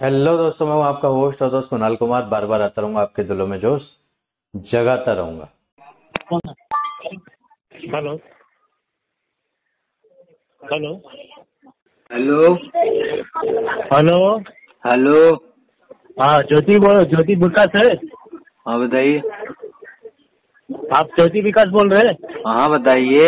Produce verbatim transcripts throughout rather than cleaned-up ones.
Hello दोस्तों, मैं हूं आपका होस्ट और दोस्त कुणाल कुमार। बार बार आता रहूंगा, आपके दिलों में जोश जगाता रहूंगा। Hello hello hello hello hello. हाँ, ज्योति बोलो। ज्योति विकास है? हाँ बताइए। आप ज्योति विकास बोल रहे हैं? हाँ बताइए।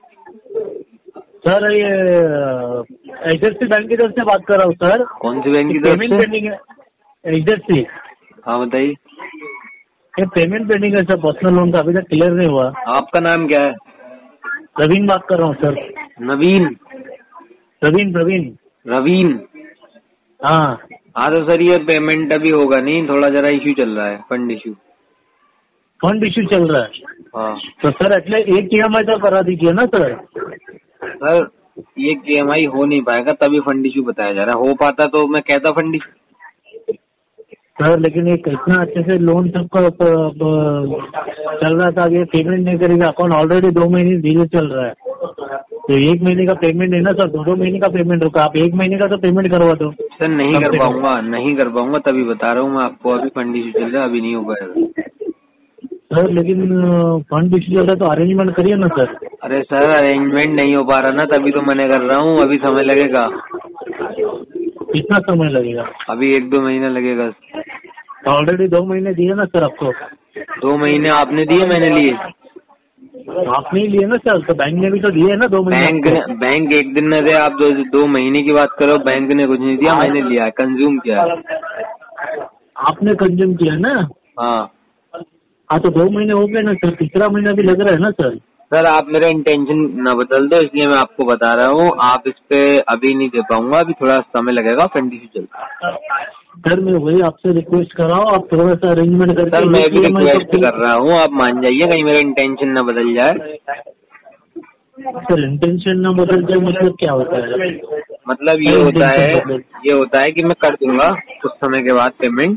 सर, ये H D F C bank की तरफ से बात कर रहा हूँ सर। कौन सी बैंक की पेमेंट तरफ से? पेंडिंग है एच डी एफ सी। हाँ बताइए। ये पेमेंट पेंडिंग है सर, पर्सनल लोन का अभी तक क्लियर नहीं हुआ। आपका नाम क्या है? प्रवीण बात कर रहा हूँ सर। नवीन? प्रवीण प्रवीण रवीन? हाँ। हाँ तो सर ये पेमेंट अभी होगा नहीं, थोड़ा जरा इश्यू चल रहा है, फंड इश्यू। फंड इश्यू चल रहा है? हाँ तो सर एटले एक ई एम आई तो करा दीजिए ना सर। सर ये ई एम आई हो नहीं पाएगा, तभी फंड इश्यू बताया जा रहा है। हो पाता तो मैं कहता फंड इश्यू। सर लेकिन ये कितना अच्छे से लोन सबका चल रहा था, ये पेमेंट नहीं करेगा। अकाउंट ऑलरेडी दो महीने धीरे चल रहा है, तो एक महीने का पेमेंट है ना सर, दो दो महीने का पेमेंट होगा। आप एक महीने का तो पेमेंट करवा दो। सर नहीं कर पाऊंगा, नहीं कर पाऊंगा, तभी बता रहा हूँ मैं आपको। अभी फंड इश्यू चल रहा है, अभी नहीं हो पाएगा सर। लेकिन फंड इश्यू चल रहा है तो अरेंजमेंट करिए ना सर। अरे सर अरेंजमेंट नहीं हो पा रहा ना, तभी तो मना कर रहा हूँ। अभी समय लगेगा। कितना समय लगेगा? अभी एक दो महीना लगेगा। ऑलरेडी दो महीने दिए ना सर आपको। दो महीने आपने दिए, मैंने लिए? आपने ही लिए ना सर, तो बैंक ने भी तो दिए ना दो महीने। बैंक ने बैंक एक दिन न दे, आप दो दो महीने की बात करो। बैंक ने कुछ नहीं दिया, मैंने लिया है, कंज्यूम किया है। आपने कंज्यूम किया ना? हाँ हाँ तो दो महीने हो गए ना सर, तीसरा महीना भी लग रहा है ना सर। सर आप मेरा इंटेंशन न बदल दो, इसलिए मैं आपको बता रहा हूँ। आप इस पे अभी नहीं दे पाऊंगा, अभी थोड़ा समय लगेगा, फंड इश्यू चलता है। सर मैं वही आपसे रिक्वेस्ट कर रहा हूँ, आप थोड़ा सा अरेंजमेंट करके। सर मैं भी रिक्वेस्ट कर रहा हूँ, आप मान जाइए, कहीं मेरा इंटेंशन न बदल जाए। सर इंटेंशन न बदल जाए मतलब क्या होता है? मतलब ये होता है ये होता है कि मैं कर दूंगा कुछ समय के बाद पेमेंट।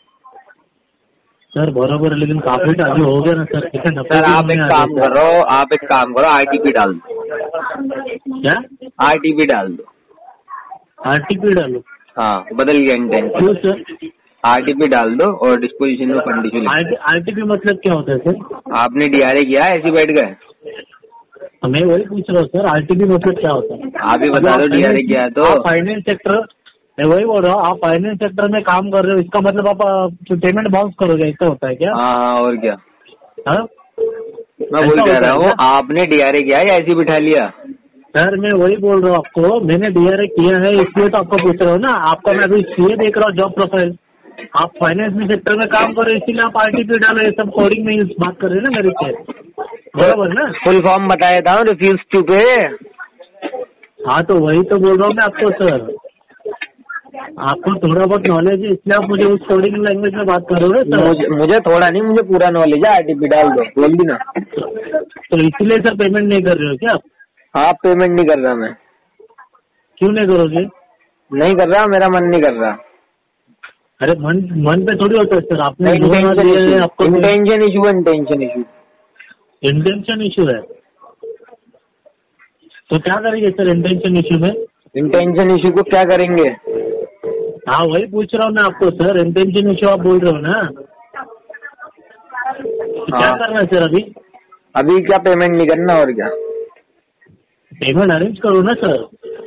सर बराबर, लेकिन काफी टाइम हो गया ना सर। सर आप एक काम करो, आप एक काम करो, आर टी पी डाल दो। क्या? आर टी पी डाल दो। आर टी पी डालो? हाँ बदल गया इंटेंशन। क्यों सर? आर टी पी डाल दो और डिस्पोजिशन में fund issue. R T P मतलब क्या होता है सर? आपने डी आर ए किया है, ऐसे बैठ गए? मैं वही पूछ रहा हूँ सर, आर टी पी मतलब क्या होता है? आप ही बता दो, डी आर ए किया है तो। फाइनेंस सेक्टर, मैं वही बोल रहा हूँ, आप फाइनेंस सेक्टर में काम कर रहे हो, इसका मतलब आप पेमेंट बाउंस करोगे, ऐसा होता है क्या? हाँ हाँ और क्या। हाँ मैं वही कह रहा हूँ, आपने डी आर ए किया है या ऐसे बिठा लिया? सर मैं वही बोल रहा हूँ आपको, मैंने डी आर ए किया है, इसलिए तो आपको पूछ रहा हूँ ना। आपका मैं अभी सी ए देख रहा हूँ, जॉब प्रोफाइल। आप फाइनेंस में सेक्टर में काम करो, इसीलिए आप आर टी पी डालो। ये सब कोडिंग में बात कर रहे हैं ना मेरे से, बराबर ना? फुल फॉर्म बताया था, रिफ्यूज टू पे। हाँ तो वही तो बोल रहा हूँ मैं आपको सर, आपको थोड़ा बहुत नॉलेज है, इसलिए आप मुझे उस कोडिंग लैंग्वेज में बात करोगे सर। मुझे, मुझे थोड़ा नहीं, मुझे पूरा नॉलेज है। आर टी पी डाल दो, बोल दी ना। तो इसलिए सर पेमेंट नहीं कर रहे हो क्या आप? हाँ पेमेंट नहीं कर रहा मैं। क्यों नहीं करोगे? नहीं कर रहा, मेरा मन नहीं कर रहा। अरे मन मन पे थोड़ी होता है सर। आपने इंटेंशन इशू, आपको intention issue intention issue intention issue है, तो क्या करेंगे सर इंटेंशन इशू में? इंटेंशन इशू को क्या करेंगे? हाँ वही पूछ रहा हूँ मैं आपको सर, इंटेंशन इशू आप बोल रहे हो ना, तो क्या करना है सर अभी? अभी क्या पेमेंट नहीं करना, और क्या? पेमेंट अरेंज करो ना सर।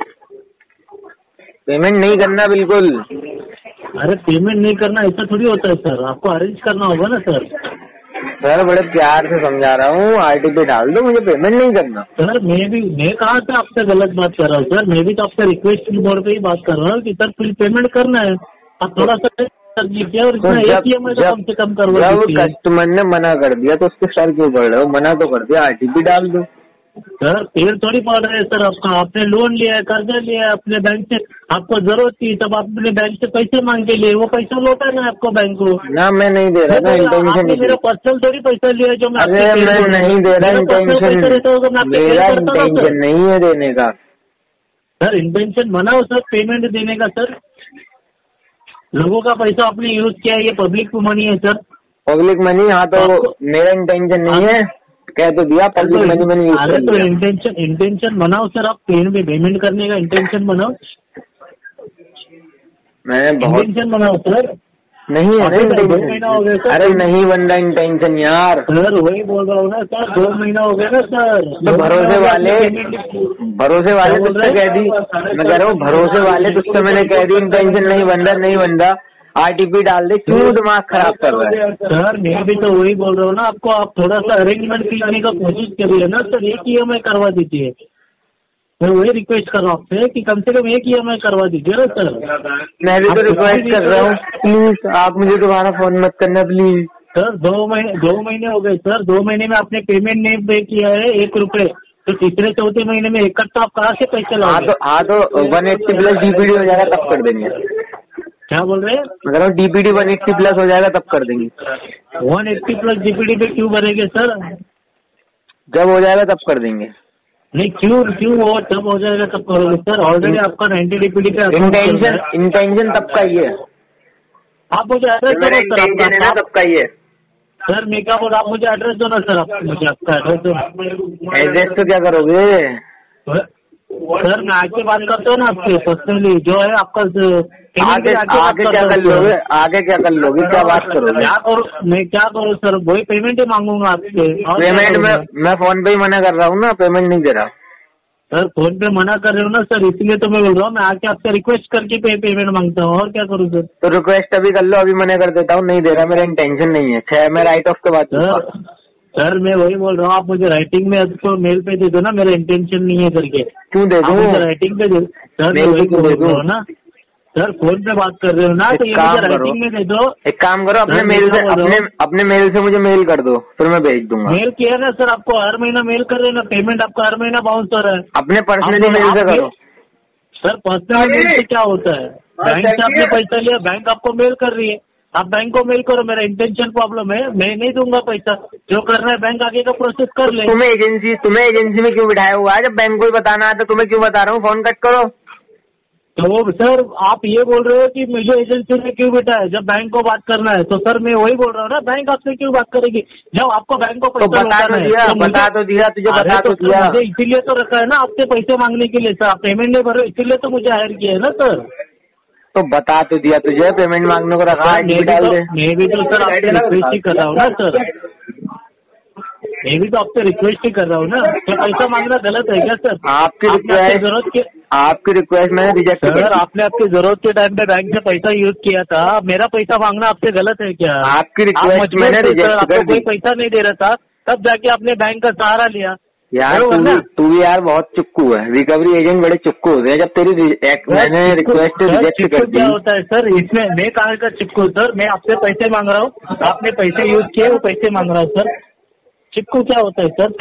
पेमेंट नहीं करना बिल्कुल। अरे पेमेंट नहीं करना ऐसा थोड़ी होता है सर, आपको अरेंज करना होगा ना सर। सर बड़े प्यार से समझा रहा हूँ, आर टी पी डाल दो, मुझे पेमेंट नहीं करना। सर मैं भी, मैं कहाँ से आपसे गलत बात कर रहा हूँ सर? मैं भी तो आपसे रिक्वेस्ट की बोर्ड पे ही बात कर रहा हूँ कि सर फिर पेमेंट करना है, आप थोड़ा सा कर दीजिए। और इतना एक ई एम आई तो कम से कम करवा दीजिए। जब कस्टमर ने मना कर दिया तो उसके सर क्यों पड़ रहे हो? मना तो कर दिया, आर टी पी डाल दो। सर पेड़ थोड़ी पड़ रहे हैं सर आपका, आपने लोन लिया है, कर्जा लिया है अपने बैंक से, आपको जरूरत थी तब आपने बैंक से पैसे मांग के लिए, वो पैसा लौटा ना आपको बैंक को ना। मैं नहीं दे रहा ना, इंटेंशन नहीं। मेरा पर्सनल थोड़ी पैसा लिया है जो मैं। अरे मैं नहीं दे रहा, इंटेंशन मेरा इंटेंशन नहीं है देने का। सर इंटेंशन बनाओ सर पेमेंट देने का सर। लोगों का पैसा आपने यूज किया है, ये पब्लिक मनी है सर। Public money? हाँ तो मेरा इंटेंशन नहीं है, कह तो दिया पब्लिक मनी मैंने यूज कर लिया। तो इंटेंशन इंटेंशन बनाओ सर, आप पेमेंट पेमेंट करने का इंटेंशन बनाओ। मैंने बहुत इंटेंशन बनाओ सर। नहीं है अभी तक दो इंटेंशन। महीना हो गया सर। अरे नहीं बन रहा इंटेंशन यार। सर वही बोल रहा हूँ ना सर, दो महीना हो गया ना सर। तो दो भरोसे महीना हो गया, वाले पेमेंट- भरोसे वाले क्या बोल तुझसे रहे कह दी, मैं कह रहा हूँ भरोसे वाले तुझसे मैंने कह दी इंटेंशन नहीं बन रहा नहीं बन रहा, आरटीपी डाल दे, क्यों दिमाग खराब कर रहा है? सर मैं भी तो वही बोल रहा हूँ ना आपको, आप थोड़ा सा अरेंजमेंट करने का कोशिश करिए ना सर, एक ई एम आई करवा दीजिए। मैं वही रिक्वेस्ट कर रहा हूँ आपसे कि कम से कम एक ई एम आई करवा दीजिए ना सर। मैं भी तो रिक्वेस्ट कर रहा हूँ, प्लीज आप मुझे दोबारा फोन मत करना प्लीज। सर दो महीने दो महीने हो गए सर, दो महीने में आपने पेमेंट नहीं पे किया है एक रुपए, तो तीसरे चौथे महीने में इकट्ठा आप कहाँ से पैसे हाँ लाओगे? तो हाँ तो वन एट्टी प्लस डीपीडी हो जाएगा तब कर देंगे। क्या बोल रहे हैं? अगर डीपीडी वन एट्टी प्लस हो जाएगा तब कर देंगे। वन एट्टी प्लस डीपीडी पे क्यों भरेंगे सर? जब हो जाएगा तब कर देंगे। नहीं क्यों क्यों वो तब हो जाएगा तब करोगे सर? ऑलरेडी आपका नाइन्टी डीपीडी पे account चल इंटेंशन रहा है। इंटेंशन तब का ही है, आप मुझे एड्रेस दो ना सर इंटेंशन है ना आपका। तब का ही है। सर मैं क्या बोल रहा हूँ, आप मुझे एड्रेस दो ना सर, आप मुझे आपका एड्रेस दो। एड्रेस तो क्या करोगे? सर मैं आके बात करता हूँ ना आपसे पर्सनली, जो है आपका आगे आगे क्या कर लोगे? आगे क्या कर लोगे? क्या बात करोगे? क्या करूँ मैं, क्या करूँ सर? वही पेमेंट ही मांगूंगा आपसे। और क्या पेमेंट में करूँगा? मैं फोन पे ही मना कर रहा हूँ ना, पेमेंट नहीं दे रहा। सर फोन पे मना कर रहे हो ना सर, इसीलिए तो मैं बोल रहा हूँ, मैं आके आपसे रिक्वेस्ट करके पे, पेमेंट मांगता हूँ, और क्या करूँ सर? तो रिक्वेस्ट अभी कर लो, अभी मना कर देता हूँ, नहीं दे रहा, मेरा इंटेंशन नहीं है। छह मैं राइट ऑफ के बाद सर सर मैं वही बोल रहा हूँ, आप मुझे राइटिंग में आपको मेल पे दे दो ना, मेरा इंटेंशन नहीं है करके। क्यों दे आप दूँ? मुझे राइटिंग पे दे सर, मैं मेल वही पे क्यों बोल दे दूँ? रहा हूँ ना सर, फोन पे बात कर रहे हो ना, तो ये काम मुझे करो। राइटिंग में दे दो। एक काम करो, अपने सर, मेल मैं से क्या बोल रहा अपने अपने मेल से मुझे मेल कर दो, फिर मैं भेज दूंगा। मेल किया ना सर, आपको हर महीना मेल कर रहे हैं ना, पेमेंट आपका हर महीना बाउंस हो रहा है। अपने पर्सनली आप- मेल से आप करो। सर पर्सनल मेल से क्या होता है? बैंक से आपने पैसा लिया, बैंक आपको मेल कर रही है, आप बैंक को मेल करो, मेरा इंटेंशन प्रॉब्लम है, मैं नहीं दूंगा पैसा, जो करना है बैंक आगे का प्रोसेस कर ले। तुम्हें एजेंसी तुम्हें एजेंसी में क्यों बिठाया हुआ है? जब बैंक को ही बताना है तो तुम्हें क्यों बता रहा हूँ? फोन कट करो। तो सर आप ये बोल रहे हो कि मुझे एजेंसी में क्यों बैठा है, जब बैंक को बात करना है? तो सर मैं वही बोल रहा हूँ ना, बैंक आपसे क्यों बात करेगी जब आपको बैंक को तो पैसा बता लौटाना तो है? दिया, तो मुझे- बता तो दिया तुझे, अरे बता तो तो सर, दिया। मुझे इसीलिए तो रखा है ना आपसे पैसे मांगने के लिए सर, आप पेमेंट नहीं भर रहे, इसीलिए तो मुझे हायर किया है ना सर। तो बता तो दिया तुझे, पेमेंट मांगने को रखा, सर, आईडी मैं भी डाल तो दे। मैं भी तो सर आपसे रिक्वेस्ट ही कर रहा हूँ ना सर, मैं भी तो आपसे रिक्वेस्ट ही कर रहा हूँ ना। क्या पैसा मांगना गलत है क्या सर? आपकी आपने आपकी रिक्वेस्ट जरूरत के आपकी रिक्वेस्ट मैंने रिजेक्ट कर सर, दी। आपने आपकी जरूरत के टाइम पे बैंक से पैसा यूज किया था, मेरा पैसा मांगना आपसे गलत है क्या? आपकी आप रिक्वेस्ट मजबूर मैंने थे सर, रिजेक्ट आपको कर कोई दी। पैसा नहीं दे रहा था, तब जाके आपने बैंक का सहारा लिया। यार बरोबर तू ना? भी तू भी यार बहुत चुक्कू है। रिकवरी एजेंट बड़े चुक्कू होते हैं। जब तेरी रि- एक- मैंने चिक्कू- रिक्वेस्ट सर, रिजेक्ट चिक्कू कर दी। क्या होता है सर इसमें? मैं कहाँ का चिक्कू सर? मैं आपसे पैसे मांग रहा हूँ, आपने पैसे यूज किए, वो पैसे मांग रहा हूँ सर। चिक्कू क्या होता है सर?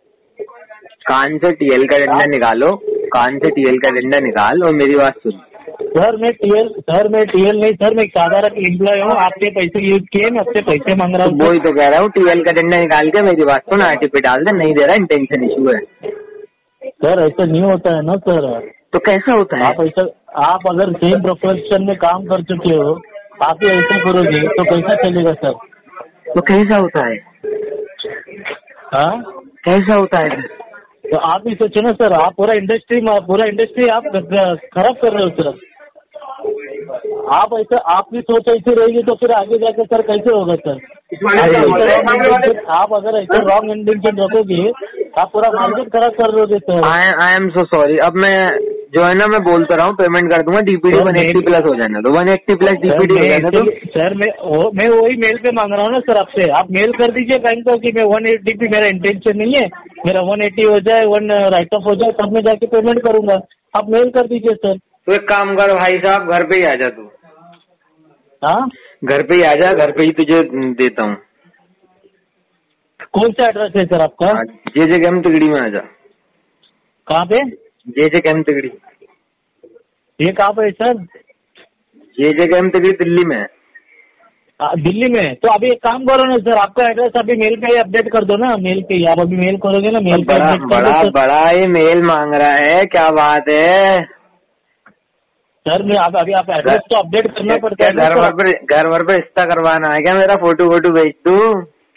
कान से टीएल का डंडा निकालो, कान से टीएल का डंडा निकाल और मेरी बात सुन। सर मैं टीएल सर मैं टीएल नहीं सर, मैं साधारण एम्प्लॉय हूँ, आपके पैसे यूज किए, मैं आपसे पैसे मांग रहा हूँ वही तो कह रहा हूँ, टीएल का डंडा निकाल के मेरी बात सुन, आरटीपी डाल दे। नहीं दे रहा, इंटेंशन इशू है। सर। ऐसा नहीं होता है ना सर। तो कैसा होता है? आप ऐसा आप अगर सेम प्रोफेशन में काम कर चुके हो, आप ही ऐसा करोगे तो कैसा चलेगा सर? तो कैसा होता है? हाँ, कैसा होता है? तो आप ही सोचो ना सर, आप पूरा इंडस्ट्री पूरा इंडस्ट्री आप खराब कर रहे हो सर। आप ऐसा आपकी सोच ऐसी रहेगी तो फिर आगे जाके सर कैसे होगा सर? आप अगर ऐसे रॉन्ग इंटेंशन रखोगे, आप पूरा मार्केट खराब कर रहे हो sir. I I am so sorry. अब मैं जो है ना, मैं बोलता रहा हूँ, पेमेंट कर दूंगा। डीपीडी वन एट्टी प्लस हो जाना, तो वन एट्टी प्लस डीपीडी हो जाना। तो सर मैं वो, मैं वही मेल पे मांग रहा हूँ ना सर आपसे, आप मेल कर दीजिए बैंक को कि मैं वन एट्टी पे मेरा इंटेंशन नहीं है, मेरा वन एट्टी हो जाए, वन राइट ऑफ हो जाए, तब मैं जाके पेमेंट करूंगा। आप मेल कर दीजिए सर। तो एक काम कर भाई साहब, घर पे ही आ जा तू। हाँ, घर पे ही आ जा, घर पे ही तुझे देता हूँ। कौन सा एड्रेस है सर आपका? जे जे कैम तिगड़ी में आ जा। कहाँ पे? J J camp Tigri. ये कहाँ पे है सर? J J camp Tigri Delhi में है। आ, दिल्ली में? तो अभी एक काम करो ना सर, आपका एड्रेस अभी मेल पे ही अपडेट कर दो ना, मेल पे ही। आप अभी मेल करोगे ना, मेल पे बड़ा अपडेट कर बड़ा दो सर। बड़ा ये मेल मांग रहा है, क्या बात है? सर मैं आप अभी आप एड्रेस तो अपडेट करना पड़ता है ना घर सर। भर पर घर भर पर रिश्ता करवाना है क्या मेरा? फोटो वोटो भेज दूं?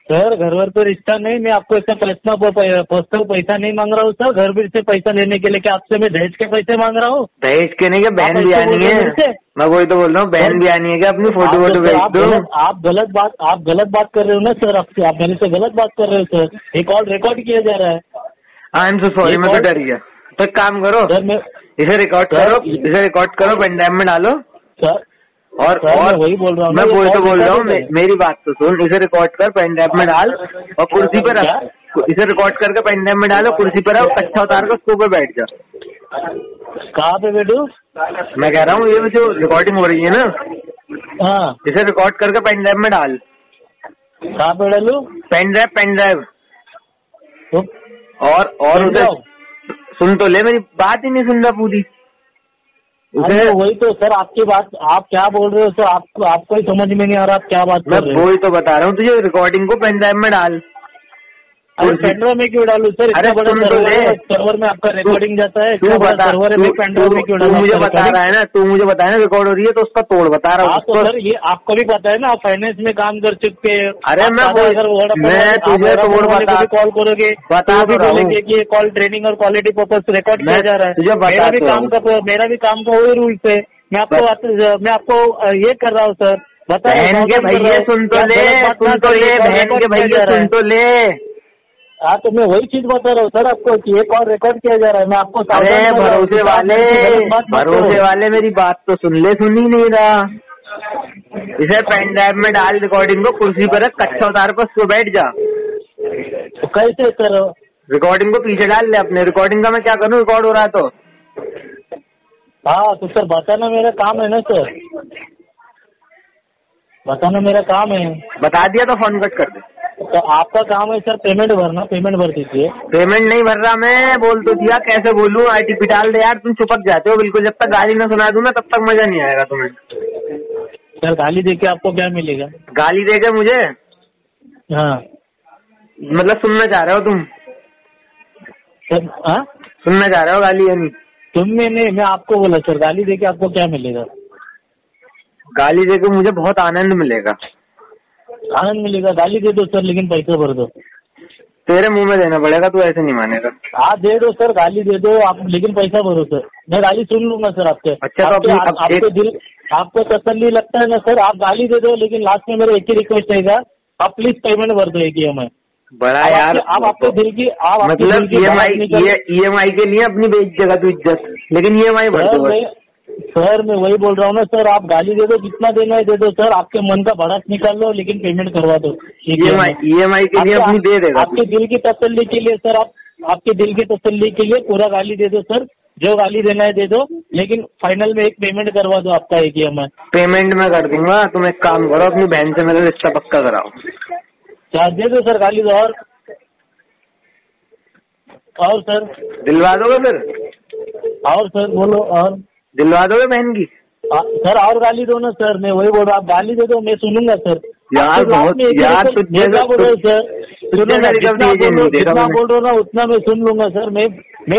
सर घर वर पे रिश्ता नहीं, मैं आपको ऐसा पर्सनल पर्सनल पैसा नहीं मांग रहा हूँ सर। घर भी से पैसा लेने के लिए क्या आपसे मैं दहेज के पैसे मांग रहा हूँ? दहेज के नहीं, क्या बहन आप भी ऐसे आनी बोल रहे है? हो मेरे से? मैं वही तो बोल रहा हूँ, बहन भी आनी है क्या? अपनी फोटो आप वोटो तो- भेज आप दो। गलत आप गलत बात आप गलत बात कर रहे हो ना सर। आपसे आप मेरे से गलत बात कर रहे हो सर। ये कॉल रिकॉर्ड किया जा रहा है। आई एम सो सॉरी, ये मैं तो कॉल- डर गया। तो एक काम करो, सर मैं इसे रिकॉर्ड सर, करो, इसे रिकॉर्ड करो, पेन ड्राइव में डालो। सर और सर, और मैं वही बोल रहा हूँ ना, मैं ये वही तो कॉल बोल रहा हूँ, रिकॉर्ड मे, है। मेरी बात तो सुन। इसे रिकॉर्ड कर, पेन ड्राइव में डाल और कुर्सी पर क्या? रख। इसे रिकॉर्ड करके पेन ड्राइव में डालो, कुर्सी पर रख, कच्चा उतार कर उसके ऊपर बैठ जा। कहाँ पे बैठू? मैं कह रहा हूँ ये जो रिकॉर्डिंग हो रही है ना, हाँ, इसे रिकॉर्ड करके पेन ड्राइव में डाल। कहाँ पे डालू? Pen drive, pen drive. तो और और पेन उसे ड्राइव? सुन तो ले, मेरी बात ही नहीं सुन रहा पूरी। उसे अरे वही तो सर, आपकी बात आप क्या बोल रहे हो सर? आपको आपको ही समझ में नहीं आ रहा आप क्या बात मैं कर रहे हो। वही तो बता रहा हूँ तुझे, रिकॉर्डिंग को पेन ड्राइव में डाल। अरे पेनड्राइव में क्यों डालू सर? अरे इतना बड़ा सुन तो सर्वर ले। है, सर्वर में आपका रिकॉर्डिंग जाता है। तू इतना बड़ा बता, सर्वर है, तू मैं पेनड्राइव में क्यों तू डालू? मुझे आपका बता recording? रहा है ना, तू मुझे बता रहा है रिकॉर्ड हो रही है तो उसका तोड़ बता रहा हाँ हूँ तो उसको। सर ये आपको भी पता है ना, आप फाइनेंस में काम कर चुके हैं। अरे आप मैं सादा वही- अगर Vodafone मैं वाले- आप तुझे Vodafone तोड़ वाले को बता- भी कॉल करोगे बता तो वो भी तो रहा हूँ। बोलेंगे कि ये कॉल ट्रेनिंग और क्वालिटी पर्पज रिकॉर्ड किया मैं जा रहा है। तुझे बता मेरा भी तो काम रहा का मेरा भी काम का वही रूल्स है। मैं आपको मैं आपको ये कर रहा हूँ सर, बता रहा हूँ, बहन के caution कर रहा भैया हूँ। सुन तो आप ले, गलत बात ना सुन तो करिए, ले, कॉल बहन रिकॉर्ड के किया भैया जा रहा सुन है। तो ले। हाँ तो मैं वही चीज बता रहा हूँ सर आपको कि ये कॉल रिकॉर्ड किया जा रहा है। मैं आपको अरे सावधान कर रहा हूँ भरोसे कि आप वाले, मेरे से गलत बात मत करो। भरोसे वाले मेरी बात तो सुन ले, सुन ही नहीं रहा। इसे पेन ड्राइव में डाल, रिकॉर्डिंग को कुर्सी पर रख, कच्चा उतार कर उसको बैठ जा। तो कैसे सर? रिकॉर्डिंग को पीछे डाल ले अपने। रिकॉर्डिंग का मैं क्या करूँ, रिकॉर्ड हो रहा है तो। हाँ तो सर बताना मेरा काम है ना सर, बताना मेरा काम है। बता दिया तो फोन कट कर दे। तो आपका काम है सर पेमेंट भरना, पेमेंट भर दीजिए। पेमेंट नहीं भर रहा मैं, बोल तो दिया, कैसे बोलूं? आईटीपी डाल दे यार, तुम चिपक जाते हो बिल्कुल। जब तक गाली ना सुना दूं ना तब तक मजा नहीं आएगा तुम्हें। सर गाली देके आपको क्या मिलेगा? गाली देके मुझे हाँ मतलब सुनना चाह रहे हो तुम? सर, हाँ सुनना चाह रहे हो गाली या नहीं? तुमने नहीं, मैं आपको बोला सर, गाली देके आपको क्या मिलेगा? गाली देके मुझे बहुत आनंद मिलेगा। आनंद मिलेगा? गाली दे दो सर, लेकिन पैसे भर दो। तेरे मुंह में देना पड़ेगा, तू ऐसे नहीं मानेगा। हाँ दे दो सर, गाली दे दो आप, लेकिन पैसा भरो सर। मैं गाली सुन लूंगा सर आपके। अच्छा, तो आपके, अपनी- आप, अब आपको एक- दिल आपको तसल्ली लगता है ना सर, आप गाली दे दो, लेकिन लास्ट में मेरा एक ही रिक्वेस्ट रहेगा, आप प्लीज पेमेंट भर दो एक ई एम आई। बड़ा आप यार, आपके- आप आपके दिल की आप आपके दिल मतलब की बात ईएमआई निकल- ईएमआई के लिए अपनी बेच जगह तू इज्जत, लेकिन ईएमआई भर सर दो बस। मैं सर मैं वही बोल रहा हूँ ना सर, आप गाली दे दो, जितना देना है दे दो सर, आपके मन का भड़ास निकाल लो, लेकिन पेमेंट करवा दो। ईएमआई ईएमआई के लिए आपके- अपनी दे देगा तू। आपके दिल की तसल्ली के लिए सर, आप आपके दिल की तसल्ली के लिए पूरा गाली दे दो सर, जो गाली देना है दे दो, लेकिन फाइनल में एक पेमेंट करवा दो आपका एक ई एम आई। पेमेंट मैं कर दूंगा, तुम एक काम करो, अपनी बहन से मेरा रिश्ता पक्का कराओ। क्या दे दो सर गाली दो। और और सर दिलवा दोगे फिर? और सर बोलो। और दिलवा दोगे बहन की? आ, सर और गाली दो ना सर, मैं वही बोल रहा हूँ, आप गाली दे दो, मैं सुनूंगा सर। यार आपके बहुत- साथ में एक ही यार रिक्वेस्ट- तुझ मैं क्या जैसा- बोल रहा हूँ सर, तुझ सुनो ना, जैसा जितना रिकवरी बोल एजेंट रहा हूँ नहीं देखा जितना मैंने। बोल रहा हूँ ना उतना मैं सुन लूंगा सर। मैं मैं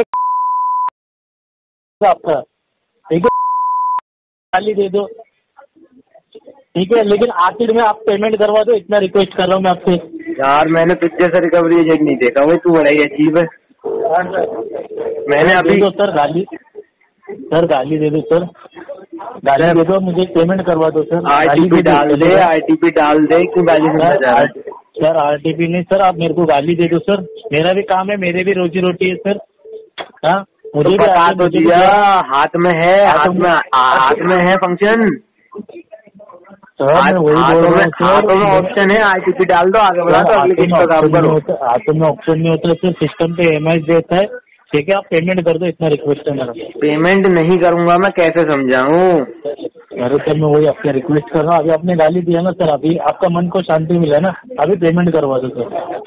आपका ठीक है, गाली दे दो ठीक है, लेकिन आखिर में आप पेमेंट करवा दो, इतना रिक्वेस्ट कर रहा हूँ मैं आपसे। यार मैंने तुझ जैसा रिकवरी एजेंट नहीं देखा भाई, तू बड़ा ही अजीब है। मैंने दे अभी दो सर गाली, सर गाली दे दो सर, गाली दे दो, मुझे पेमेंट करवा दो सर। गाली आईटीपी दे दो, डाल दे, आईटीपी डाल दे, क्यों गाली सुनना चाह रहा है? सर आरटीपी नहीं सर, आप मेरे को गाली दे दो सर, मेरा भी काम है, मेरे भी रोजी रोटी है सर। हाँ मुझे तो भी बता आगे- तो मुझे भी दिया, क्या- हाथ में है, हाथ में हाथ में है फंक्शन, सर मैं वही बोल रहा हूँ सर, हाथों में ऑप्शन है, आईटीपी डाल दो, आगे बढ़ा दो, अगले किस्त का काम करो। हाथों में ऑप्शन नहीं होता सर, सिस्टम पे एम आई देता है, ठीक है, आप पेमेंट कर दो, इतना रिक्वेस्ट है मेरा। पेमेंट नहीं करूंगा मैं, कैसे समझाऊं? अरे सर मैं वही आपसे रिक्वेस्ट कर रहा हूँ, अभी आपने गाली दिया ना सर, अभी आपका मन को शांति मिला ना, अभी पेमेंट करवा दो सर।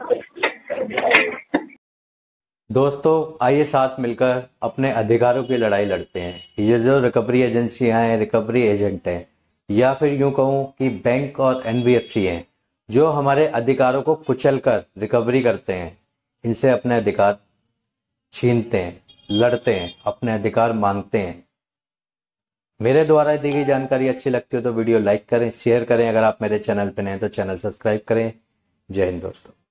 दोस्तों आइए साथ मिलकर अपने अधिकारों की लड़ाई लड़ते हैं। ये जो रिकवरी एजेंसियां हैं, रिकवरी एजेंट हैं, या फिर यूं कहूं कि बैंक और एन बी एफ सी हैं, जो हमारे अधिकारों को कुचल कर रिकवरी करते हैं, इनसे अपने अधिकार छीनते हैं, लड़ते हैं, अपने अधिकार मांगते हैं। मेरे द्वारा दी गई जानकारी अच्छी लगती हो तो वीडियो लाइक करें, शेयर करें। अगर आप मेरे चैनल पर नए हैं तो चैनल सब्सक्राइब करें। जय हिंद दोस्तों।